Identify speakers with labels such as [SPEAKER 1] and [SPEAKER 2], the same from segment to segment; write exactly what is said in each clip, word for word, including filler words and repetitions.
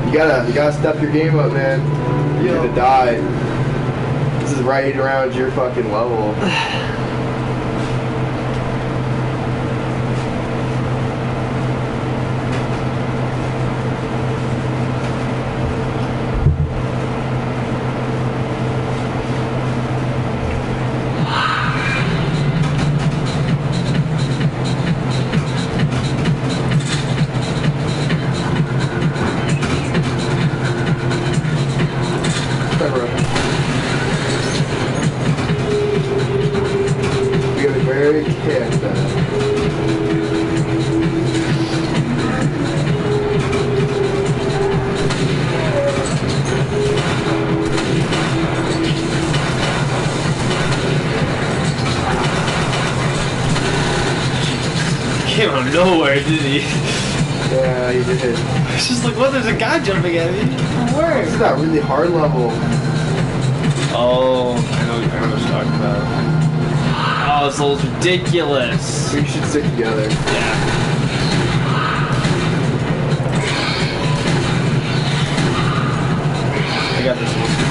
[SPEAKER 1] You gotta, you gotta step your game up, man. You're
[SPEAKER 2] Yo.
[SPEAKER 1] gonna die. This is right around your fucking level. Very careful.
[SPEAKER 2] Came out of nowhere, did he?
[SPEAKER 1] Yeah, you did.
[SPEAKER 2] It's just like, what? There's a guy jumping at me. Where?
[SPEAKER 1] This is that really hard level.
[SPEAKER 2] Oh, I know, I know what you're talking about. Oh, this level's ridiculous.
[SPEAKER 1] We should stick together.
[SPEAKER 2] Yeah. I got this one.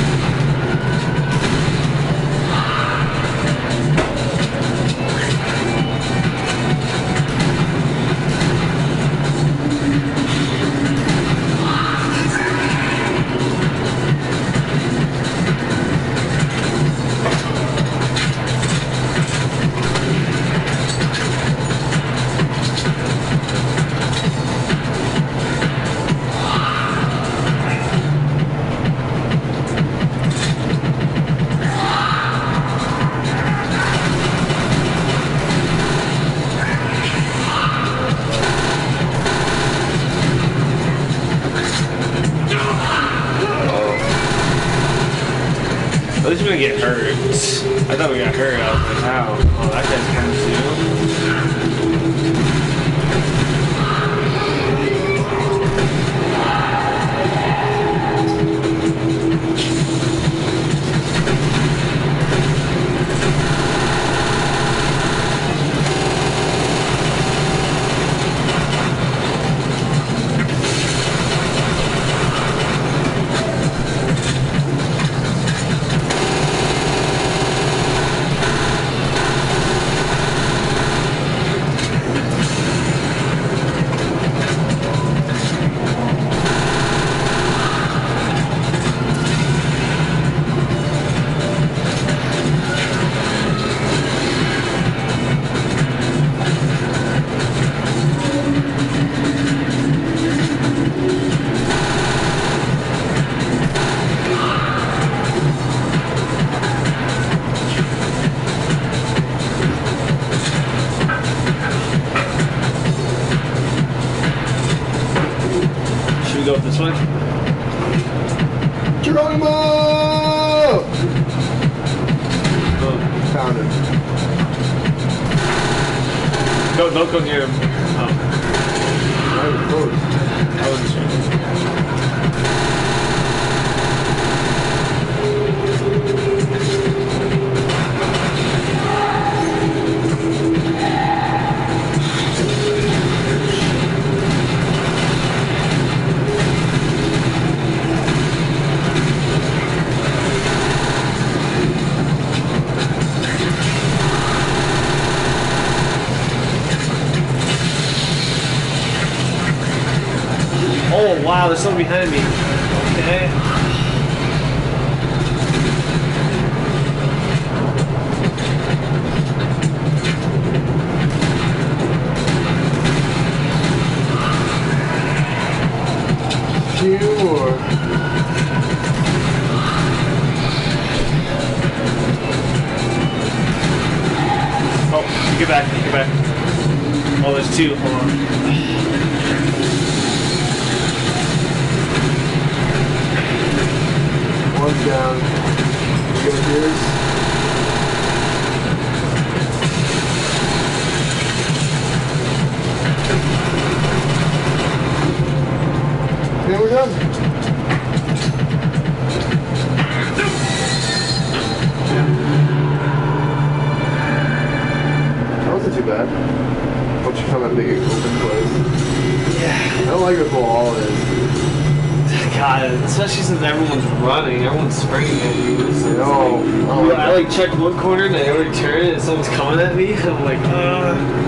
[SPEAKER 2] At least we didn't get hurt. I thought we got hurt. I was like, how? Oh, that guy's kind of Go up this way.
[SPEAKER 1] Geronimo!
[SPEAKER 2] Oh.
[SPEAKER 1] Found him.
[SPEAKER 2] Go, don't go near him. Oh.
[SPEAKER 1] I was close.
[SPEAKER 2] I wasn't sure. Oh wow, there's someone behind me. Okay.
[SPEAKER 1] Few more.
[SPEAKER 2] Oh, get back, get back. Oh, there's two. Hold on.
[SPEAKER 1] One's down. You got yours? Yeah, we're done. That wasn't too bad. Once you come at the open place.
[SPEAKER 2] Yeah.
[SPEAKER 1] I don't like this wall all is.
[SPEAKER 2] God, especially since everyone's running, everyone's sprinting at you. It's, it's
[SPEAKER 1] No.
[SPEAKER 2] like,
[SPEAKER 1] Oh,
[SPEAKER 2] I like check one corner and I already turn and someone's coming at me. I'm like, uh.